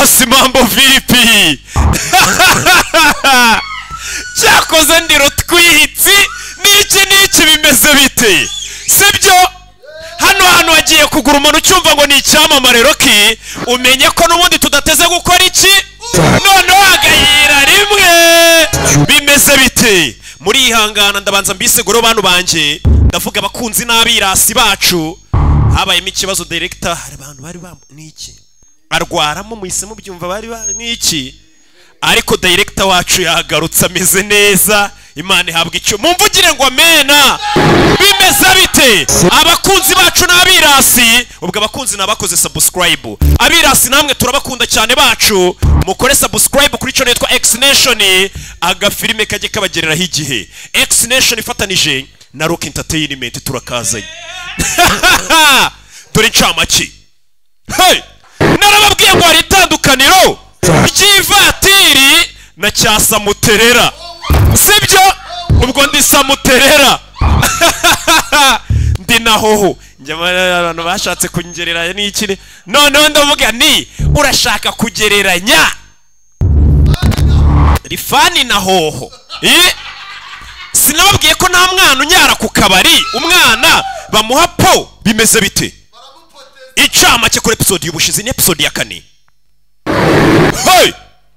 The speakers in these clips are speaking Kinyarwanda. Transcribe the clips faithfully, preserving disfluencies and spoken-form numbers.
boss mambo vipi cyakoze ndiro twitsi niki niki bimeze bite sibyo hano hano agiye kugura umuntu cyumva ngo ni icyamamare Rocky umenye ko nubundi tudateze gukora iki none agayira rimwe bimeze bite muri ihangana ndabanza mbiseguro bantu banje ndavuga abakunzi n'abirasi bacu habayemo ikibazo director abantu bari niki arwaramo muhisemo byumva bari niki ariko director wacu yagarutse ameze neza Imana ihabwa icyo mumvugire ngo amena bimeze bite abakunzi bacu n'abirasi ubwo abakunzi nabakoze subscribe abirasi namwe turabakunda cyane bacu mukore subscribe kuri channel yitwa X Nation agafilime kaje kabagereraho igihe X Nation ifatanije na Rock Entertainment turakazanye turi ncamaki hey narababwiye ngo ari itandukaniro ry'ivatiri na cyasa muterera sibyo ubwo ndi samuterera ndi nahoho njye abantu bashatse kungereranya n'iki none ndavuga ni urashaka kugereranya rifani nahoho eh sinababwiye ko nta mwana unyara ku kabari umwana bamuha po bimeze bite icama cyo kuri episode y'ubushize ni episode ya kane hey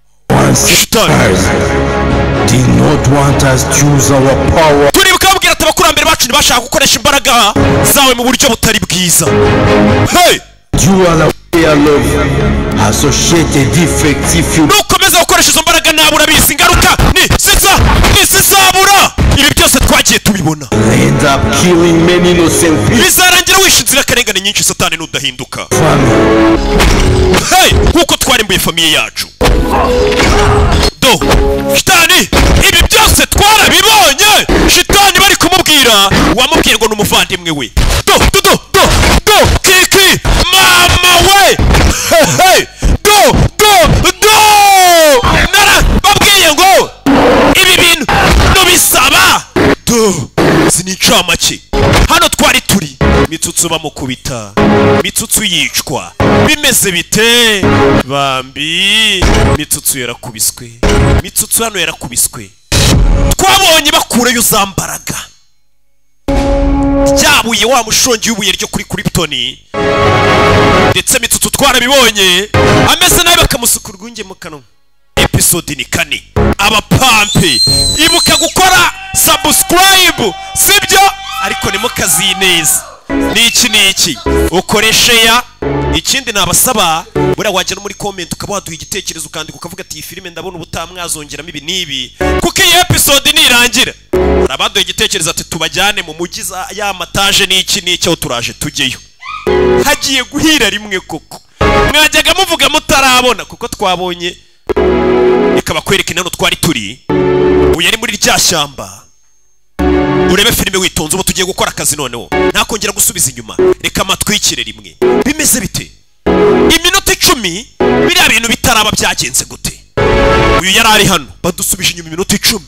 did not want us to use our power. Turi bukabwira atabakurambere bacu ntibashaka gukoresha imbaraga zawe mu buryo butari bwiza. Hey! You are the way I love associated defect if you nukomeza gukoresha izo mbaraga nabura bisi ingaruka ni siza ni sizabura ibi byose twagiye tubibona. End up killing many innocent people. Bizarangira wishinzira karengane nyinshi satani nudahinduka. Hey! Kuko twarimbuye famiye yacu. Do shitani ibi byose twarabibonye shitani bari kumubwira wamubwiye ngo numuvandimwe we do do do do do kiki mama we hey do do do nara babwiye ngo ibi bintu nubisaba do sinicamaki hano twari turi mitsutsu bamukubita mitsutsu yicwa bimeze bite bambi mitsutsu yarakubiswe mitsutsu hano yarakubiswe twabonye bakurayo zambaraga ryabuye wa mushongi y'ubuye ryo kuri Krypton ndetse mitsutsu twarabibonye ameze nabi bakamusukura urwunge mu kanwa episode ni kane abapampe ibuka gukora subscribe sibyo ariko ni mukazi neza niki niki ukoreshe ya ikindi nabasaba bura wajya no muri comment ukaba waduha igitekerezo ukandika ukavuga ati iyi filime ndabona ubutamwazongeramo ibi nibi kuko iyi episode nirangira arabaduha igitekerezo ati tubajyane mu mugiza ya mataje niki niki aho turaje tujyeyo hagiye guhira rimwe koko mwajyaga muvuga mutarabona kuko twabonye ikaba kwereka nano twari turi uyu ari muri rya shyamba urebe filime witonze ubu tugiye gukora akazi noneho ntakongera gusubiza inyuma reka amatwikire rimwe bimeze bite iminota icumi biriya bintu bitaraba byagenze gute uyu yari ari hano badusubije inyuma iminota icumi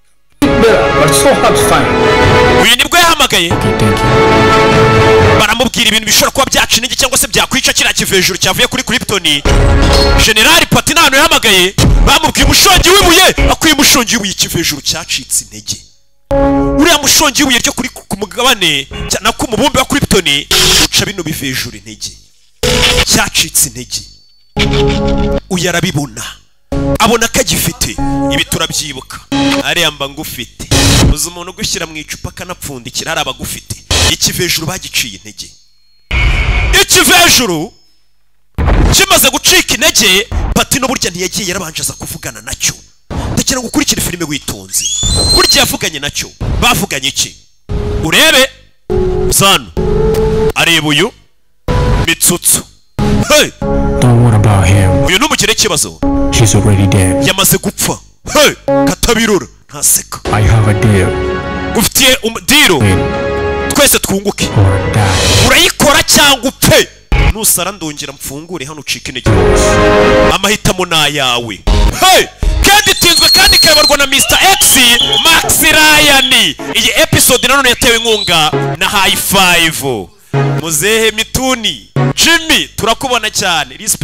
uyu nibwo yahamagaye baramubwira ibintu bishobora kuba byaca intege cyangwa se byakwica kiriya kivejuru cyavuye kuri Krypton General Patinano yahamagaye bamubwiye umushongi w'ibuye akwiye umushongi w'ibuye ikivejuru cyacitse intege uriya mushongi w'ibuye ryo kuri ku mugabane na ku mubumbe wa Krypton uca bino bivejuru intege cyacitse intege uyarabibona abona kagifite ibi turabyibuka ariyamba ngufite uzi umuntu gushyira mu icupa kanapfundikira ari abagufite ikivejuru bagiciye intege ikivejuru kimaze gucika intege Patino burya ntiyagiye yarabanje aza kuvugana nacyo ndakira ngo ukurikire filime witonze burya yavuganye nacyo bavuganye iki urebe zano areba uyu mitsutsu hey don't worry about him. uyu numugire kibazo She's already dead. yamaze gupfa hey katabirura ntaseka I have a deal. ufitiye umudiro twese twunguke Or die. urayikora cyangwa upfe nusara ndongera mfungure hano ucike intege amahitamo nayawe hey kandi tinzwe kandi kayoborwa na mister X Max Ryan iyi episode nanone yatewe inkunga na High Five muzehe mituni Jimmy turakubona cyane respect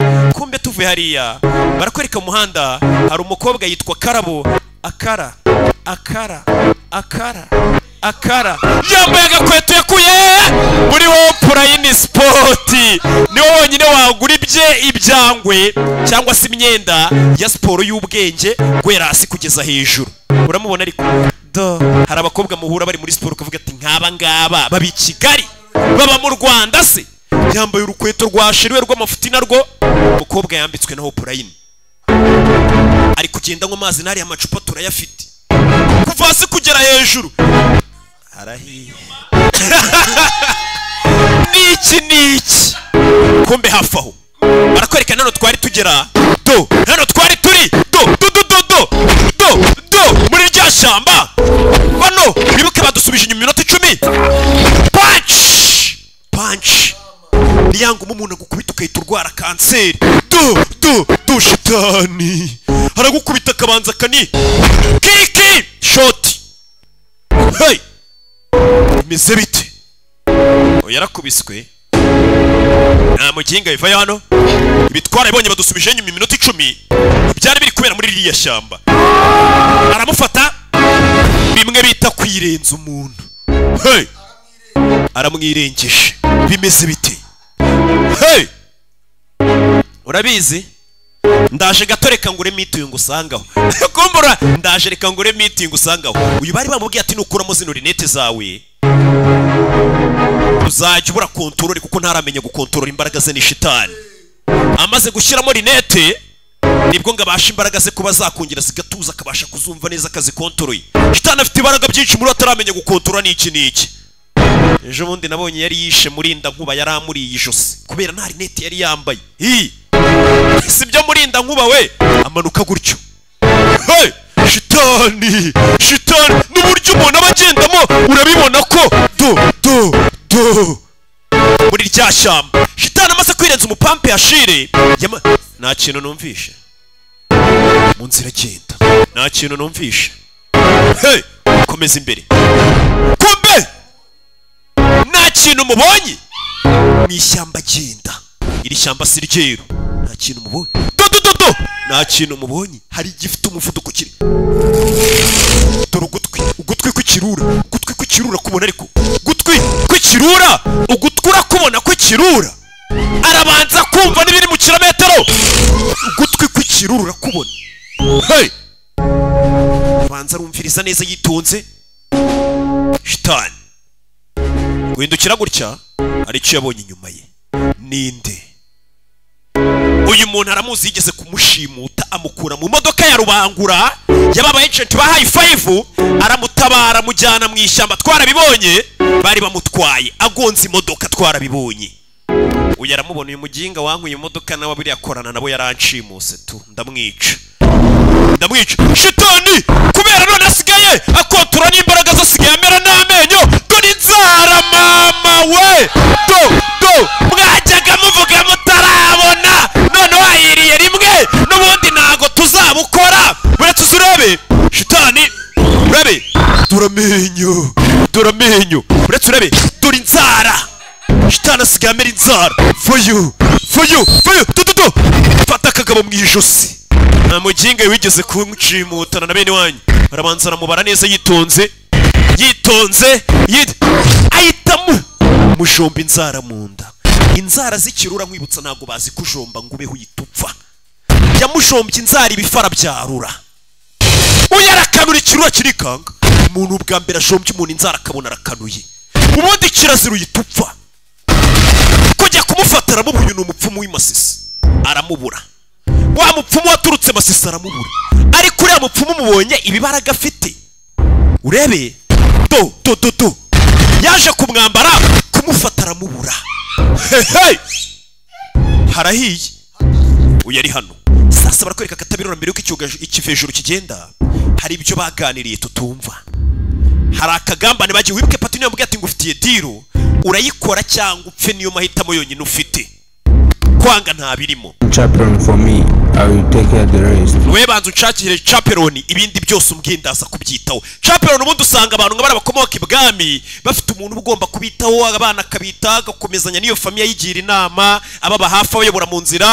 kumbe tuvuye hariya barakwereka mu muhanda hari umukobwa yitwa Karabo akara akara akara akara yambaye agakweto yakuye muri Prime Sport niwo wonyine wagura ibye ibyangwe cyangwa se imyenda ya siporo y'ubwenge guhera hasi kugeza hejuru uramubona ariko do hari abakobwa muhura bari muri siporo ukavuga ati nk'aba ngaba babi Kigali baba mu Rwanda se yambaye urukweto rwa shiriwe rw'amafuti narwo umukobwa yambitswe na Prime ari kugenda ngo amazi nari amacupa turayafite kuva hasi kugera hejuru harahiye niki niki kumbe hafaho barakwereka nano twari tugera do nano twari turi do do do do do do do muri rya shamba bano bibuke badusubije inyuma iminota icumi punch punch niyangu umuntu agukubita ukahita urwara kanseri do do do shitani aragukubita akabanza kani kiki shot hey meze bite yarakubiswe nta muginga biva hano ibitwara ibonye badusubije inyuma iminota icumi byari biri kubera muri ririya shamba aramufata bimwe bita kwirenza umuntu hey aramwirengeje bimeze bite hey urabizi ndaje gatoreka ngure meeting usangaho kumbura ndaje reka ngure meeting usangaho uyu bari bamubwiye ati nukuramo zino rinete zawe uzajya ubura control kuko ntaramenya gukontorora imbaraga ze ni shitani amaze gushyiramo rinete nibwo ngabasha imbaraga ze kuba zakungira zigatuza akabasha kuzumva neza akazi kontroye shitani afite imbaraga byinshi muri ataramenya gukontorora niki niki ejo bundi nabonye yari yishe murinda nkuba yaramuriye ijosi kubera nta rinete yari yambaye hi sibyo murinda nkuba we amanuka gutyo hey shitani shitani n'uburyo umuntu abagendamo urabibona ko do do do muri rya shamba shitani amaze kwirenza umupampe yashire nta kintu numvishe mu nzira agenda nta kintu numvishe hey komeza imbere kumbe nta kintu mubonye mu ishyamba agenda iri shyamba si ryeru nta kintu mubonye do do do do nta kintu mubonye hari igifite umuvuduko kiri dore ugutwi ugutwi kw'ikirura ugutwi kw'ikirura kubona ariko ugutwi kw'ikirura ugutwi urakubona kw'ikirura arabanza kumva n'ibiri mu kilometero ugutwi kw'ikirura urakubona hey abanza arumviriza neza yitonze shitani guhindukira gutya aricyo yabonye inyuma ye ninde uyu muntu aramuzi yigeze kumushimuta amukura mu modoka ya rubangura yababa agent ba high five aramutabara amujyana mu ishyamba twarabibonye bari bamutwaye agonze imodoka twarabibonye uyu aramubona uyu muginga wankuye imodoka nawe biri yakorana nabo yaranshimuse tu ndamwica ndamwica shitani kubera none asigaye akontora n'imbaraga zasigaye amera n'amenyo dore inzara mama we do do mwajyaga muvuga mutarabona none wahiriye rimwe n'ubundi ntago tuzabukora uretse uzurebe shitani urebe turamenyo turamenyo uretse urebe dore inzara shitani asigaye amera inzara for you for you for you do do do fata akagabo mu ijosi nta muginga wigeze kuncimutana na bene wanyu arabanza aramubara neza yitonze yitonze ahitamo mujomba inzara mu nda inzara z'ikirura nkwibutsa ntabwo bazi kujomba ngo ubeho uyitupfa yamujombye inzara ibifara byarura uyarakanura ikirura kirikanga umuntu ubwa mbere ajombye umuntu inzara akabona arakanuye ubundi kirazira uyitupfa kujya kumufata aramubuye ni umupfumu w'imasisi aramubura wa mupfumu waturutse Masisi aramubura ariko uriya mupfumu mubonye ibibaraga afite urebe do do do do yaje kumwambara kumufata aramubura hey harahiye uyu ari hano sasa barakwereka katabirora mbere yuko ikivejuru kigenda hari ibyo baganiriye tutumva hari akagambane bagiye wibuke patino yambwiye ati ngufitiye diro urayikora cyangwa upfe niyo mahitamo yonyine ufite kwanga nta birimo chaperon for me I will take care the rest we banzu ucakire chaperon ibindi byose umbwindaza kubyitaho chaperon ubundi usanga abantu ngabara bakomoka ibwami bafite umuntu ugomba kubitaho abana kabita gakomezanya niyo famiye yigira inama ababa hafi abayobora mu nzira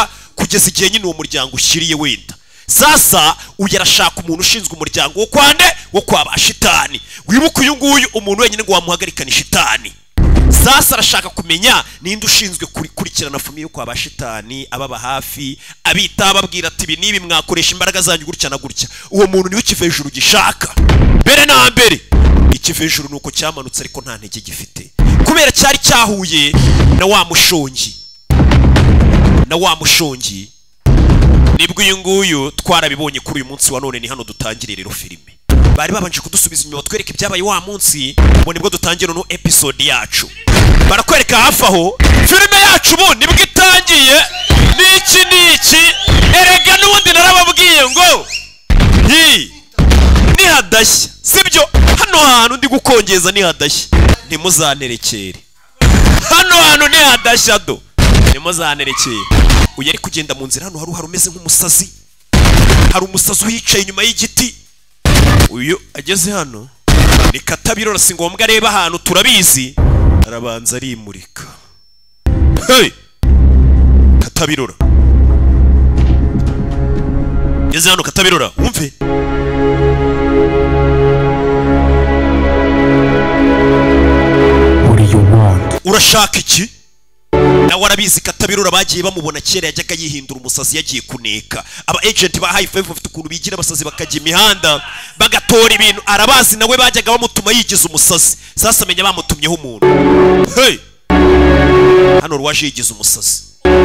kugeza igihe nyine uwo muryango ushyiriye wenda. Sasa uyu arashaka umuntu ushinzwe umuryango wo kwande wo kwa bashitani. Wibuka uyu nguyu umuntu wenyine ngo wamuhagarikana shitani. Sasa arashaka kumenya ninde ushinzwe kurikirana famiye yo kwa bashitani, ababa hafi, abita babwira ati ibi nibi mwakoresha imbaraga zanyu gutya na gutya. Uwo muntu niwe ikivejuru gishaka. Mbere na mbere ikivejuru nuko cyamanutse ariko nta ntege gifite. Kubera cyari cyahuye na wa mushongi. Na wa mushongi nibwo uyu nguyu twarabibonye kuri uyu munsi wa none ni hano dutangire rero filime. Bari babanje kudusubiza inyuma batwereka ibyabaye wa munsi, ngo nibwo dutangira no episode yacu. Barakwereka hafi aho filime yacu bo nibwo itangiye. Niki niki erega n'ubundi narababwiye ngo hi ni hadashya, sibyo? Hano hantu ndi gukongeza ni hadashya, ntimuzanerekere. Hano hantu ni hadashya do, ntimuzanerekere. Uyu ari kugenda mu nzira hano, hari hari umeze nk'umusazi. Hari umusazi wicaye inyuma y'igiti. Uyu ageze hano ni Katabirora, si ngombwa areba ahantu turabizi, arabanza arimurika. Hey Katabirora, ageze hano Katabirora, wumve. What do you want? Urashaka iki? Nawe arabizi Katabirora bagiye bamubona kera yajyaga yihindura umusazi yagiye kuneka. Aba agent ba high five bafite ukuntu bigira abasazi bakajya imihanda bagatora ibintu. Arabazi nawe bajyaga bamutuma yigize umusazi. Sasa menya bamutumyeho umuntu. Hey hano rwaje yigize umusazi.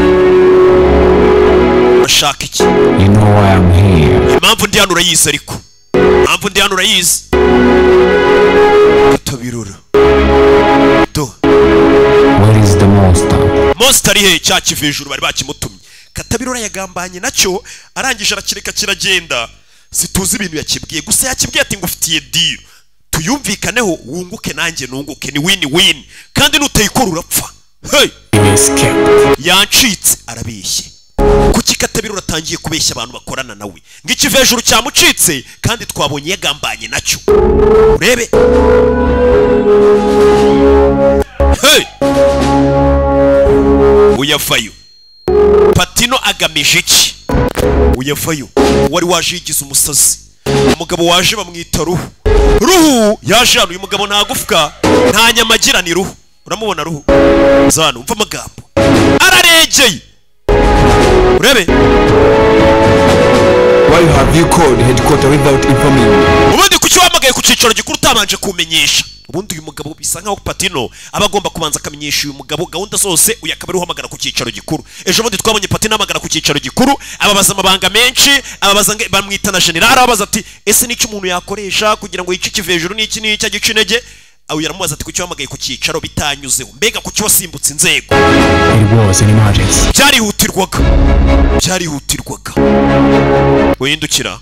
Urashaka iki? You know why I'm here. Impamvu ndi hano urayizi ariko. Impamvu ndi hano urayizi. Katabirora do. Where is the monster? Monster he cya kivejuru bari bakimutumye. Katabirora yagambanye nacyo arangije arakireka kiragenda. Situzi ibintu yakibwiye, gusa yakibwiye ati ngufitiye deal. Tuyumvikaneho wunguke nanjye nunguke, ni win win. Kandi nutayikora urapfa. Hey yancitse arabeshye. Kuki Katabirora atangiye kubeshya abantu bakorana nawe? Ngikivejuru cyamucitse kandi twabonye yagambanye nacyo. Urebe. Hey uyavayo. Patino agamije iki? Uyavayo. Wari waje yigize umusazi. Umugabo waje bamwita Ruhu. Ruhu yaje hano, uyu mugabo nta gufwa nta nyamagira, ni Ruhu. Uramubona Ruhu? Zano umva amagambo araregeye. Urebe. Why have you called headquarters without informing me? Ubundi kuki wamagaye ku cicaro gikuru utabanje kumenyesha? Ubundi uyu mugabo bisa nkaho Patino aba agomba kubanza akamenyesha uyu mugabo gahunda zose, uyu akaba ari uhamagara ku cicaro gikuru. Ejo bundi twabonye Patino amagara ku cicaro gikuru, ababaza amabanga menshi, ababaza bamwita na general, ababaza ati ese niki umuntu yakoresha kugira ngo yice kivejuru niki n'icya gicinege. Aho yaramubaza ati kuki wamagaye ku cicaro bitanyuzeho, mbega kuki wasimbutse inzego? It was an emergency. Byarihutirwaga, byarihutirwaga. Wihindukira.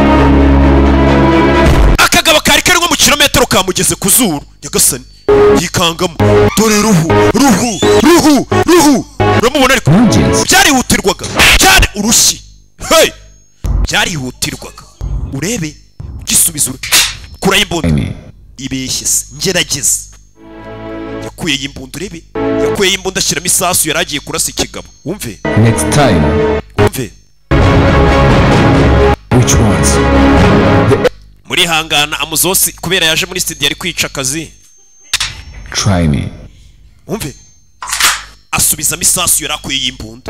Akagabo kari kari nko mu kilometero kamugeze ku zuru. Nyagasani yikangamo. Dore Ruhu, Ruhu, Ruhu, Ruhu. Uramubona ariko byarihutirwaga cyane urushyi. Hey byarihutirwaga. Urebe gisubizo kura imbunda. Ibeshye se ngerageza. Yakuye imbunda, urebe. Yakuye imbunda ashyiramo isasu yaragiye kurasa ikigabo. Wumve. Next time. Wumve. Which ones? The... Muri hangana amuzosi kubera yaje muri studio ari kwica akazi. Try me. Wumve. Asubiza misasu yarakuye imbunda.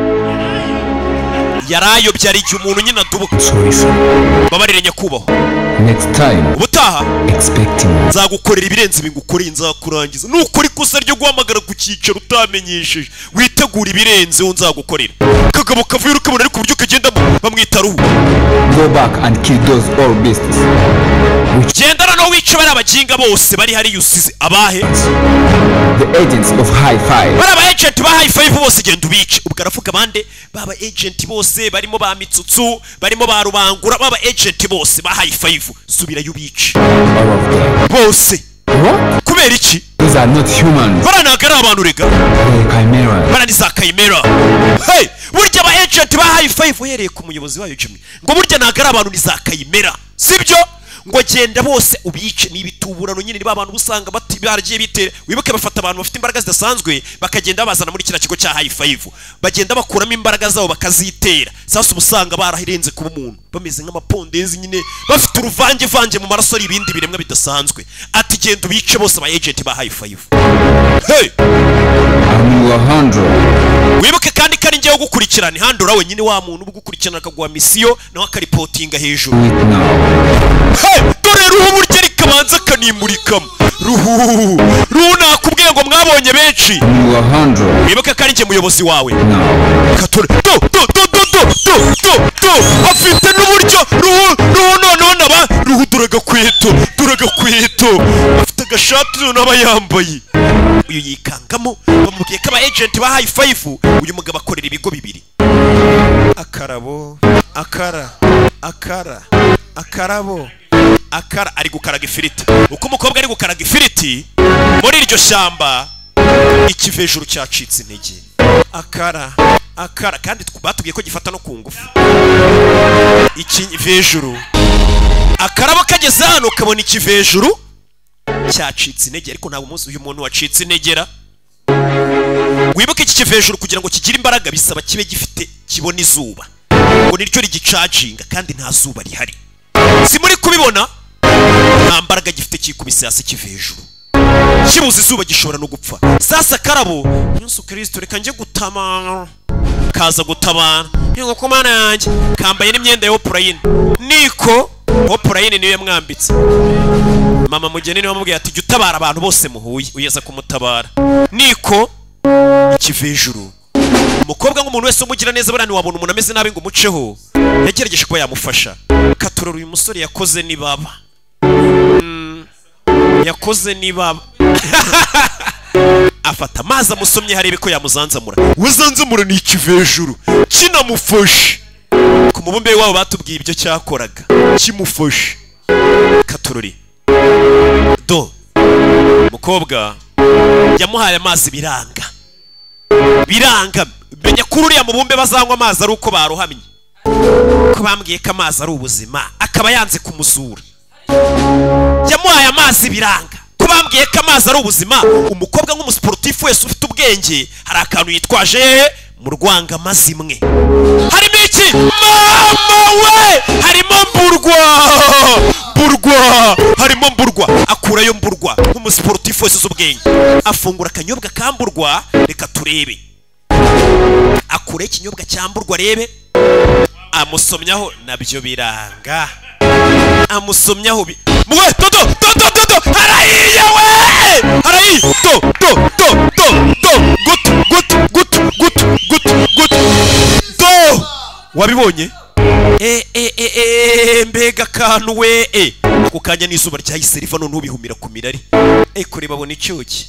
Yarayo byari igihe umuntu nyine adubuka. Sorry sir. Babarire nyakubaho. Next time. Ubutaha expecting. Nzagukorera ibirenze ibingukoreye nzakurangiza. Nukuri kosa ryo guhamagara ku cicaro utamenyesheje. Witegura ibirenze wo nzagukorera. Kagabo kavuye rukabona ariko buryo kagenda bamwita Ruhu. Go back and kill those all beasts. Gendana no wica bari abaginga bose bari hari yusize abahe? The agents of high five. Bari aba agent ba high five bose genda ubice. Ubwo aravuga bande baba agent bose barimo ba Mitsutsu, barimo ba Rubangura, baba agent bose ba high five. Subira yubice. All of them. Bose. What? Kubera iki? These are not humans. Bara nagara abantu rega. They're chimera. Bara ni za chimera. Hey, burya aba agent ba high five uhereye ku muyobozi wayo Jimmy. Ngo burya nagara abantu ni za chimera. Sibyo? ngo genda bose ubice. Ni ibituburano nyine niba abantu usanga bati baragiye bitera. Wibuke bafata abantu bafite imbaraga zidasanzwe bakagenda bazana muri kira kigo cya High Five, bagenda bakuramo imbaraga zabo bakazitera. Sasa ubusanga barahirenze kuba umuntu bameze nk'amapondezi nyine bafite uruvange vange mu maraso ari ibindi biremwa bidasanzwe. Ati genda ubice bose aba agent ba High Five. Hey wibuke kandi kari ngiye gukurikirana handura we nyine wa muntu ugukurikirana akaguha misiyo nawe akaripotinga hejuru. Hey dore ruhu buryo rikabanza kanimurikamo ruhu ruhu nakubwiye ngo mwabonye benshi. Wibuke kari ngiye muyobozi wawe katore do do do do do do do do afite n'uburyo ruhu ruhu noneho naba ruhu duraga kweto duraga kweto afite agashati naba yambaye. Uyu yikangamo bamubwiye ko aba agent ba High Five. Uyu mugabo akorera ibigo bibiri. Akarabo akara akara akarabo akara ari gukaraga ifiriti. Uko umukobwa ari gukaraga ifiriti muri iryo shamba ikivejuru cyacitse intege. Akara akara kandi batubwiye ko gifata no ku ngufu. Ikivejuru akarabo kageze hano kabona ikivejuru cyacitse intege ariko ntabwo umunsi uyu muntu wacitse integera. Wibuke iki kivejuru kugira ngo kigire imbaraga bisaba kibe gifite kibona izuba ngo niryo rigicaginga kandi nta zuba rihari. Si muri kubibona nta mbaraga gifite kikubise hasi kivejuru kibuze izuba gishobora no gupfa. Sasa karabo Yesu Kristo reka nje gutama kaza gutabana ngo ko mana yanjye kambaye n'imyenda ya Oprah niko Oprah niyo yamwambitse. Mama mugeni niwe wamubwiye ati jya utabara abantu bose muhuye uyeza kumutabara. Niko ikivejuru umukobwa nk'umuntu wese umugira neza burani wabona umuntu ameze nabi ngo umuceho yagerageje kuba yamufasha. Katorora uyu musore yakoze ni baba mm, yakoze ni baba afata amazi amusomye harebe ko yamuzanzamura. Wazanzamura ni ikivejuru kinamufashe ku mubumbe wabo batubwiye ibyo cyakoraga kimufashe. Katorori do mukobwa yamuhaye amazi biranga biranga menya kuri uriya mubumbe bazanywa amazi ari uko baruhamye ko bambwiye ko amazi ari ubuzima akaba yanze kumusura. Yamuhaye amazi biranga ko bambwiye ko amazi ari ubuzima. Umukobwa nk'umusportif wese ufite ubwenge hari akantu yitwaje mu rwanga mazimwe. Harimo iki mama we harimo mburwa mburwa harimo mburwa akurayo mburwa nk'umusportif wese z'ubwenge afungura akanyobwa kamburwa. Reka turebe akure ikinyobwa cyamburwa rebe amusomyaho nabyo biranga amusomyaho mwe dodo dodo dodo harayiye we harayi do do do do do gut gut gut gut gut gut do wabibonye eh eh eh mbega kantu we eh kukanya n'izuba ryahise riva none ubihumira ku mirari eh kuri babona icyuki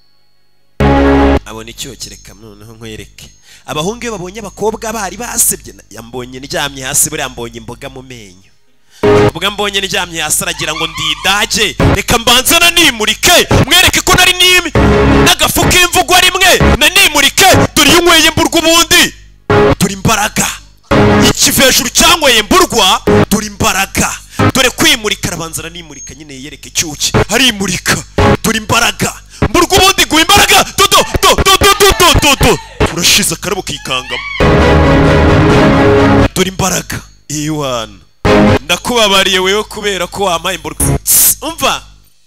abona icyuki reka noneho nkwereke. Abahungu babonye abakobwa bari basebye yambonye niryamye hasi buri yambonye imboga mu menyo. Ubwo mbonye niryamye hasi aragira ngo ndidage reka mbanze na nimurike mwereke ko nari nimi nagafuka imvugo rimwe na nimurike turi yunyweye mburwa ubundi turi imbaraga. Ikivejuru cyanyweye mburwa turi imbaraga dore kwimurika arabanza na nimurika nyine yereke cyuki harimurika turi imbaraga mburwa ubundi guha imbaraga dodo do do do do do do urashize akarabo kikangamo turi imbaraga. Iwana ndakubabariye wewe kubera ko wamaye mburwa. Umva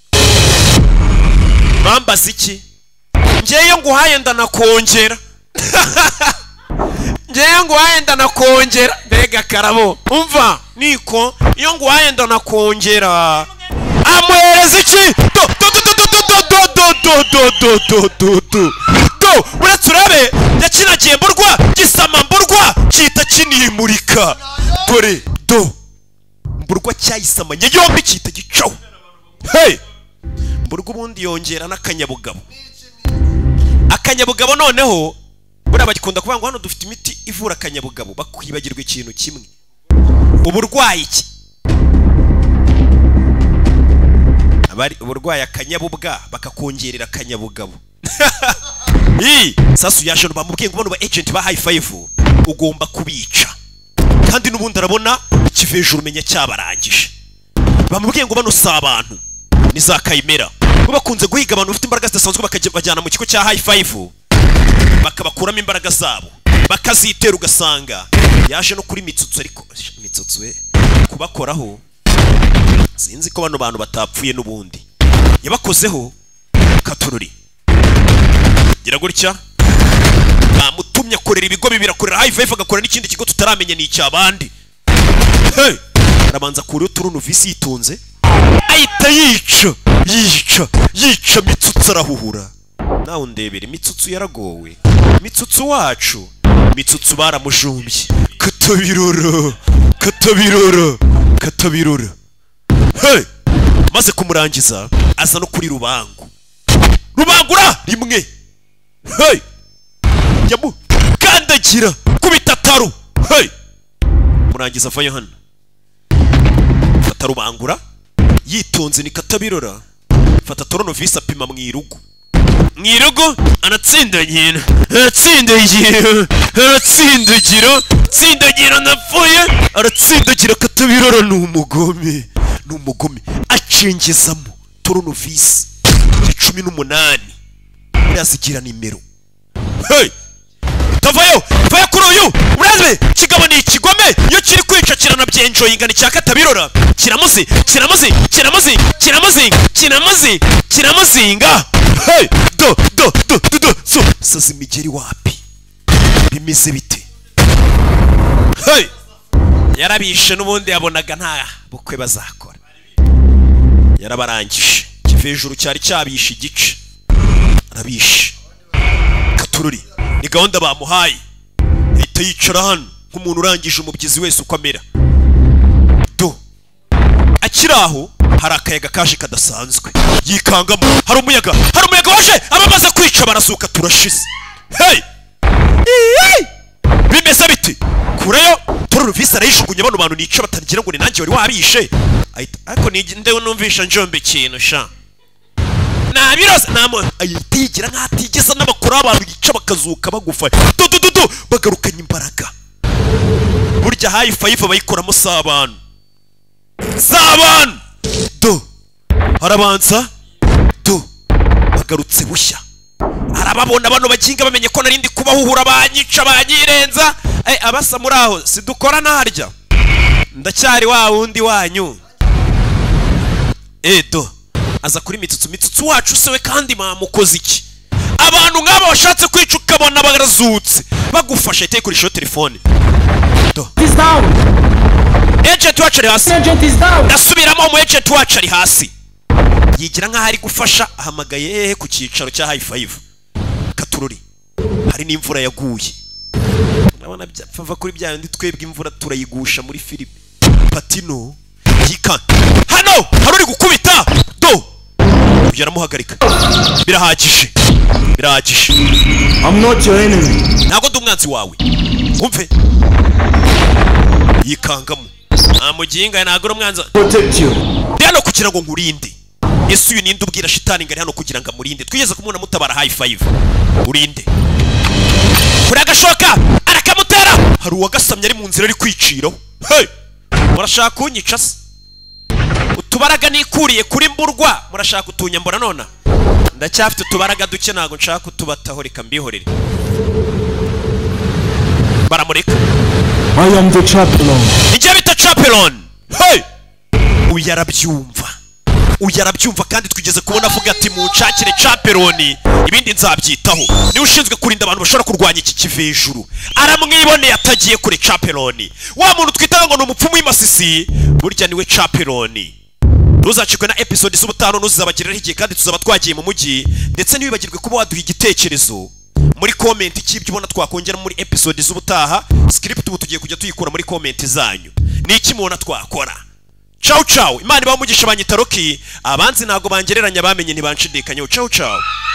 bambaza iki ngiye nguhaye ndanakongera ngiye nguhaye ndanakongera mbega karabo. Umva niko iyo nguhaye ndanakongera amuhereza iki do do do do do do do do do do do do do uretse urabe yakinagiye mburwa gisama mburwa cyita kinimurika dore do mburwa cyayisamanye yombi cyita gicaho. Hey mburwa ubundi yongera n'akanyabugabo. Akanyabugabo noneho buriya bagikunda kuvuga ngo hano dufite imiti ivura akanyabugabo bakwibagirwa ikintu kimwe uburwayi iki abari uburwayi akanyabubwa bakakongerera akanyabugabo. Ii sasu yaje bamubwiye ngo bano ba agent ba High Five ugomba kubica kandi nubundi arabona ikivejuru menya cyabarangije. bamubwiye ngo bano si abantu ni za kayimera bo bakunze guhiga abantu bafite imbaraga zidasanzwe bakajyana mu kigo cya high five bakabakuramo imbaraga zabo bakazitera ugasanga yaje no kuri Mitsutsu ariko Mitsutsu we kubakoraho sinzi ko bano bantu batapfuye n'ubundi yabakozeho Katururi gira gutya bamutumye akorera ibigo bibiri akorera high five agakora n'ikindi kigo tutaramenya ni icyabandi hey arabanza kuri uturunu visi yitonze ahita yica yica yica Mitsutsu arahuhura nawe ndebere Mitsutsu yaragowe Mitsutsu wacu Mitsutsu baramujumbye katabirora katabirora katabirora hey maze kumurangiza aza no kuri Rubangu Rubangura rimwe hey yamu kandagira kubitataru hey murangiza vayo hano fata Rubangura yitonze ni katabirora fata torono visa pima mwirugo mwirugo anatsindagira anatsindagira anatsindagira tsindagira napfuye aratsindagira katabirora n'umugome n'umugome acengezamo torono visa cumi n'umunani urazigira nimero hey tavayo vayo kuri uyu uraze kigabo ni ikigome iyo kiri kwica kiranabyenjoyinga ni cya katabirora kiramuzi kiramuzi kiramuzi kiramuzi kiramuzi kiramuzinga hey do do do do do so sazi migeri wapi bimeze bite hey yarabishe n'ubundi yabonaga nta bukwe bazakora yarabarangije kivejuru cyari cyabishe igice arabishe Katururi ni gahunda bamuhaye hita yicara hano nk'umuntu urangije umubyizi wese uko amera do akiraho hari akayaga kaje kadasanzwe yikangamo hari umuyaga hari umuyaga waje abamaze kwica barasuka turashize hey bimeze biti kureyo Torono visa arayishugunye bano bantu nica batagira ngo ni nanjye wari wabishe ariko ni ndewe numvisha njombe kintu sha nabirose namo ayitigira nkatigeza n'abakora abantu yica bakazuka bagufa do do do bagarukanye imbaraga burya high five bayikoramo sabana sabana do harabanza do bagarutse bushya arababona bano bakinga bamenye ko narindi kubahuhura banyica banyirenza eh abasa muri aho sidukora naharya ndacyari wa wundi wanyu eh do aza kuri Mitsutsu Mitsutsu wacu sewe kandi mamukoze iki abantu ngabo bashatse kwica ukabona barazutse bagufasha iteye kuri shot telefone do is down agent wacu ari hasi agent is down nasubiramo mu agent wacu ari hasi yigira nka hari gufasha ahamagaye ku cyicaro cya high five Katururi hari n'imvura yaguye nabona byapfa kuri bya ndi twebwe imvura turayigusha muri film Patino yika hano haruri gukubita do yaramuhagarika birahagije birahagije I'm not your enemy. Nago ndumwanzi wawe umve yikangamo amuginga nago rumwanza Protect you. hano kugira ngo nkurinde Yesu uyu ninde ubwira shitani ngari hano kugira ngo amurinde twigeze kumubona mutabara high five urinde kuri agashoka arakamutera hari uwagasamye ari mu nzira ari kwiciraho hey murashaka kunyica se utubaraga nikuriye kuri mburwa murashaka utunyambura nona ndacyafite utubaraga duke nago nshaka kutubataho reka mbihorere baramureka I am the chaplain Nijya bita chaplain hey uyarabyumva uyarabyumva kandi twigeze kubona avuga ati mu nshakire chaplain ibindi nzabyitaho ni ushinzwe kurinda abantu bashobora kurwanya iki kivejuru aramwiboneye atagiye kure chaplain wa muntu twitaga ngo numupfumu w'imasisi burya niwe chaplain Tuzacikwe na episode z'ubutano nuzabagirira igihe kandi tuzaba twagiye mu mujyi ndetse nibibagirwe kuba waduha igitekerezo muri comment cy'ibyo ubona twakongera muri episode z'ubutaha script ubu tugiye kujya tuyikura muri comment zanyu niki mubona twakora ciao ciao imana ibamugisha banyitaroki abanzi nago bangereranya bamenye ntibanshidikanya ciao ciao